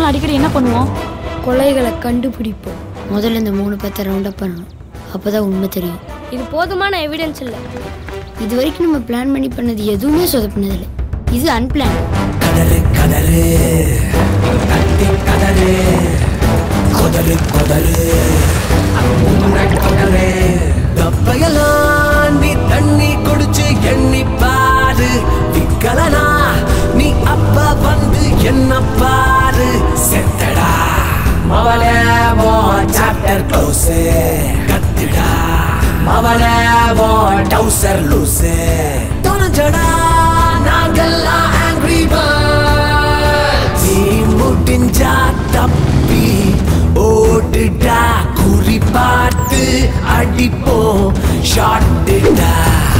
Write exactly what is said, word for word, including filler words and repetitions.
நாள் அடிக்கடி என்ன பண்ணுவோம்? கொலைகளை கண்டுபிடிப்போம். முதல்ல இந்த மூணு பேர்த்த ரவுண்ட் அப் பண்ணணும். அப்போதான் உண்மை தெரியும். இது போதுமான எவிடன்ஸ் இல்லை. இது வரைக்கும் நம்ம பிளான் பண்ணி பண்ணது எதுவுமே சொதப்பினதில்லை. இது அன்பிளான். கதறு கதறு கத்தி கதறு கொதறு கொதறு கொதறு தப்பையெல்லாம் நீ தண்ணி குடிச்சு எண்ணி பாரு. விக்கலனா நீ அப்ப வந்து என்ன பாரு. செத்தடா மவனே மோ சாப்டர் க்ளோஸ். கத்துடா மவனே மோ டவுசர் லூஸ். தோணுச்சடா நாங்கெல்லாம் ஆங்கிரி பேர்ட்ஸ். நீ முடிஞ்சா தப்பி ஓடுடா. குறி பார்த்து அடிப்போம் ஷாட்டுடா.